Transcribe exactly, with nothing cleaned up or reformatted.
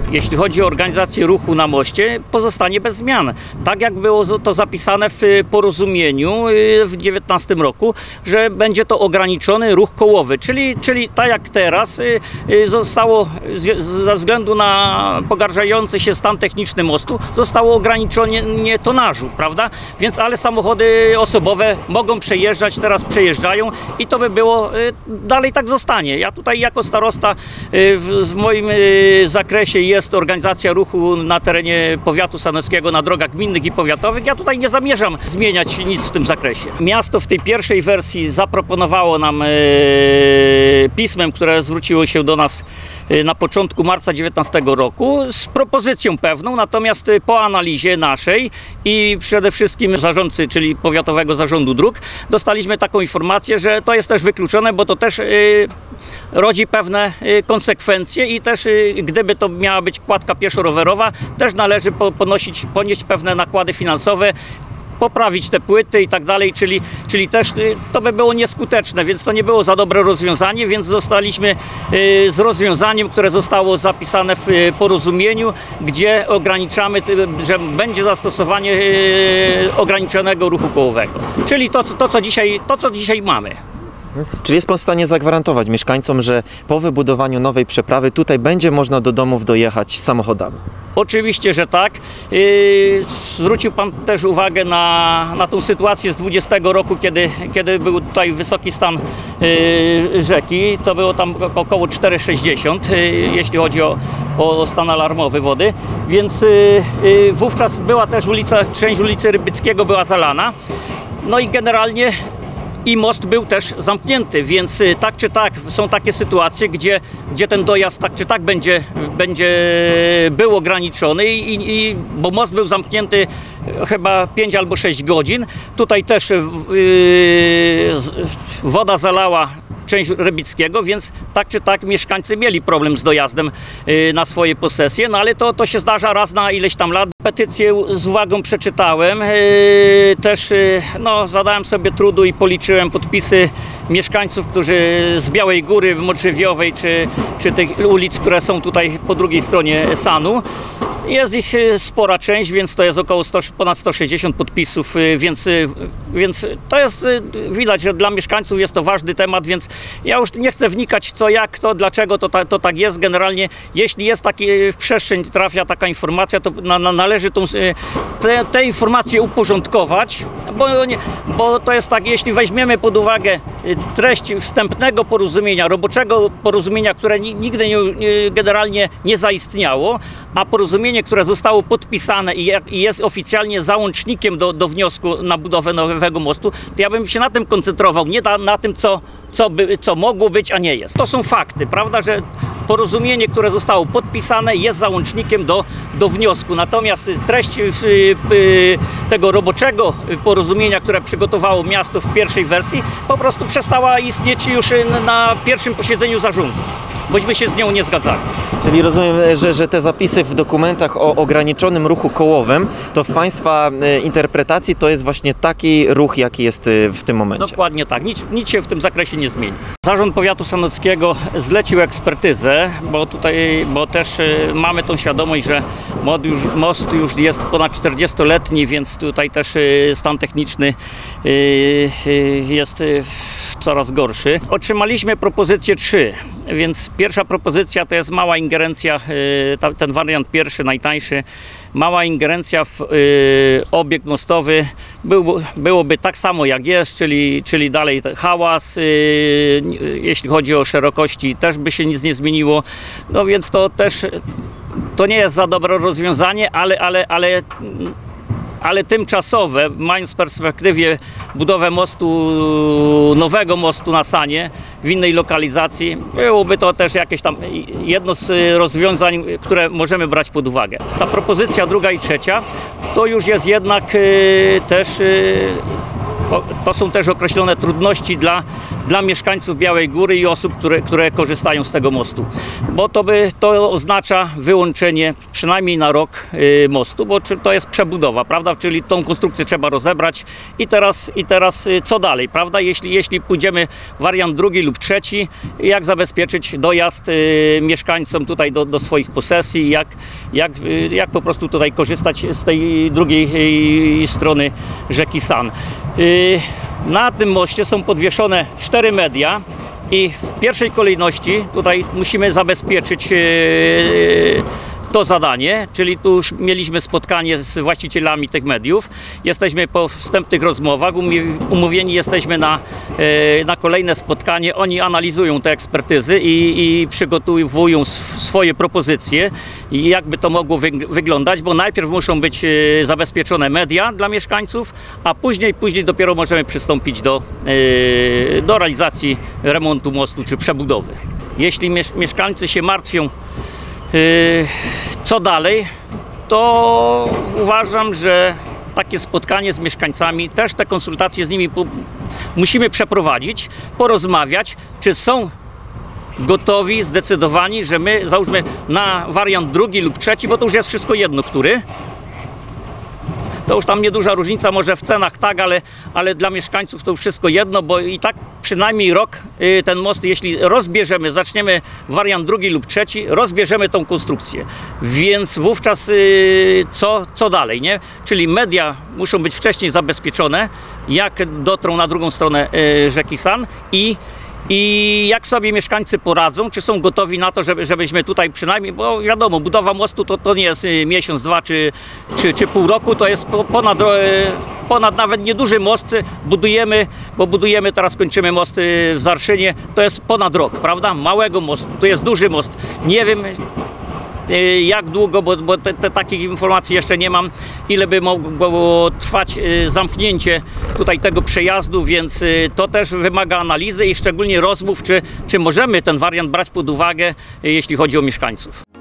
jeśli chodzi o organizację ruchu na moście, pozostanie bez zmian. Tak jak było to zapisane w porozumieniu w dziewiętnastym roku, że będzie to ograniczony ruch kołowy, czyli, czyli tak jak teraz zostało ze względu na pogarszający się stan techniczny mostu, zostało ograniczenie tonażu, prawda? Więc ale samochody osobowe mogą przejeżdżać, teraz przejeżdżają i to by było, dalej tak zostanie. Ja tutaj jako starosta w, w moim zakresie jest organizacja ruchu na terenie powiatu sanockiego na drogach gminnych i powiatowych. Ja tutaj nie zamierzam zmieniać nic w tym zakresie. Miasto w tej pierwszej wersji zaproponowało nam pismem, które zwróciło się do nas na początku marca dziewiętnastego roku z propozycją pewną, natomiast po analizie naszej i przede wszystkim zarządcy, czyli Powiatowego Zarządu Dróg, dostaliśmy taką informację, że to jest też wykluczone, bo to też yy, rodzi pewne yy, konsekwencje i też yy, gdyby to miała być kładka pieszo-rowerowa, też należy po, ponosić, ponieść pewne nakłady finansowe, poprawić te płyty i tak dalej, czyli, czyli też to by było nieskuteczne, więc to nie było za dobre rozwiązanie, więc zostaliśmy z rozwiązaniem, które zostało zapisane w porozumieniu, gdzie ograniczamy, że będzie zastosowanie ograniczonego ruchu kołowego. Czyli to, to, co, dzisiaj, to co dzisiaj mamy. Czyli jest pan w stanie zagwarantować mieszkańcom, że po wybudowaniu nowej przeprawy tutaj będzie można do domów dojechać samochodami? Oczywiście, że tak. Yy, zwrócił pan też uwagę na, na tą sytuację z dwudziestego roku, kiedy, kiedy był tutaj wysoki stan yy, rzeki. To było tam około cztery sześćdziesiąt, yy, jeśli chodzi o, o stan alarmowy wody. Więc yy, yy, wówczas była też ulica, część ulicy Rybickiego była zalana. No i generalnie i most był też zamknięty, więc tak czy tak są takie sytuacje, gdzie, gdzie ten dojazd tak czy tak będzie, będzie był ograniczony, i, i, bo most był zamknięty chyba pięć albo sześć godzin. Tutaj też yy, woda zalała część Rybickiego, więc tak czy tak mieszkańcy mieli problem z dojazdem yy, na swoje posesje, no ale to, to się zdarza raz na ileś tam lat. Petycję z uwagą przeczytałem, yy, też yy, no, zadałem sobie trudu i policzyłem podpisy mieszkańców, którzy z Białej Góry, Modrzewiowej, czy, czy tych ulic, które są tutaj po drugiej stronie Sanu. Jest ich spora część, więc to jest około sto, ponad sto sześćdziesiąt podpisów, więc, więc to jest, widać, że dla mieszkańców jest to ważny temat, więc ja już nie chcę wnikać co, jak, to, dlaczego to, ta, to tak jest. Generalnie, jeśli jest taki, w przestrzeń trafia taka informacja, to na, na, należy tą, te, te informacje uporządkować, bo, nie, bo to jest tak, jeśli weźmiemy pod uwagę treść wstępnego porozumienia, roboczego porozumienia, które nigdy nie, generalnie nie zaistniało, a porozumienie, które zostało podpisane i jest oficjalnie załącznikiem do, do wniosku na budowę nowego mostu, to ja bym się na tym koncentrował, nie na, na tym, co, co, by, co mogło być, a nie jest. To są fakty, prawda, że porozumienie, które zostało podpisane, jest załącznikiem do, do wniosku. Natomiast treść tego roboczego porozumienia, które przygotowało miasto w pierwszej wersji, po prostu przestała istnieć już na pierwszym posiedzeniu zarządu, bośmy się z nią nie zgadzali. Czyli rozumiem, że, że te zapisy w dokumentach o ograniczonym ruchu kołowym, to w Państwa interpretacji to jest właśnie taki ruch, jaki jest w tym momencie. Dokładnie tak. Nic, nic się w tym zakresie nie zmieni. Zarząd Powiatu Sanockiego zlecił ekspertyzę, bo tutaj, bo też mamy tą świadomość, że most już, most już jest ponad czterdziestoletni, więc tutaj też stan techniczny jest coraz gorszy. Otrzymaliśmy propozycję trzy, więc pierwsza propozycja to jest mała ingerencja, ten wariant pierwszy, najtańszy, mała ingerencja w obiekt mostowy, Był, byłoby tak samo jak jest, czyli, czyli dalej hałas, jeśli chodzi o szerokości też by się nic nie zmieniło, no więc to też to nie jest za dobre rozwiązanie, ale, ale, ale ale tymczasowe, mając w perspektywie budowę mostu, nowego mostu na Sanie w innej lokalizacji, byłoby to też jakieś tam jedno z rozwiązań, które możemy brać pod uwagę. Ta propozycja druga i trzecia to już jest jednak też to są też określone trudności dla, dla mieszkańców Białej Góry i osób, które, które korzystają z tego mostu. Bo to, by, to oznacza wyłączenie przynajmniej na rok mostu, bo to jest przebudowa, prawda? Czyli tą konstrukcję trzeba rozebrać i teraz, i teraz co dalej, prawda? Jeśli, jeśli pójdziemy wariant drugi lub trzeci, jak zabezpieczyć dojazd mieszkańcom tutaj do, do swoich posesji, jak, jak, jak po prostu tutaj korzystać z tej drugiej strony rzeki San. Na tym moście są podwieszone cztery media i w pierwszej kolejności tutaj musimy zabezpieczyć to zadanie, czyli tu już mieliśmy spotkanie z właścicielami tych mediów. Jesteśmy po wstępnych rozmowach, umówieni jesteśmy na, na kolejne spotkanie. Oni analizują te ekspertyzy i, i przygotowują swoje propozycje, jakby to mogło wyglądać, bo najpierw muszą być zabezpieczone media dla mieszkańców, a później, później dopiero możemy przystąpić do, do realizacji remontu mostu czy przebudowy. Jeśli mieszkańcy się martwią, co dalej, to uważam, że takie spotkanie z mieszkańcami, też te konsultacje z nimi musimy przeprowadzić, porozmawiać, czy są gotowi, zdecydowani, że my załóżmy na wariant drugi lub trzeci, bo to już jest wszystko jedno, który. To już tam nieduża różnica, może w cenach tak, ale, ale dla mieszkańców to już wszystko jedno, bo i tak przynajmniej rok y, ten most, jeśli rozbierzemy, zaczniemy wariant drugi lub trzeci, rozbierzemy tą konstrukcję. Więc wówczas y, co, co dalej, nie? Czyli media muszą być wcześniej zabezpieczone, jak dotrą na drugą stronę y, rzeki San i I jak sobie mieszkańcy poradzą, czy są gotowi na to, żeby, żebyśmy tutaj przynajmniej, bo wiadomo, budowa mostu to, to nie jest miesiąc, dwa czy, czy, czy pół roku, to jest ponad, ponad nawet nieduży most budujemy, bo budujemy, teraz kończymy most w Zarszynie, to jest ponad rok, prawda? Małego mostu, to jest duży most. Nie wiem jak długo, bo, bo te, te, takich informacji jeszcze nie mam, ile by mogło trwać zamknięcie tutaj tego przejazdu, więc to też wymaga analizy i szczególnie rozmów, czy, czy możemy ten wariant brać pod uwagę, jeśli chodzi o mieszkańców.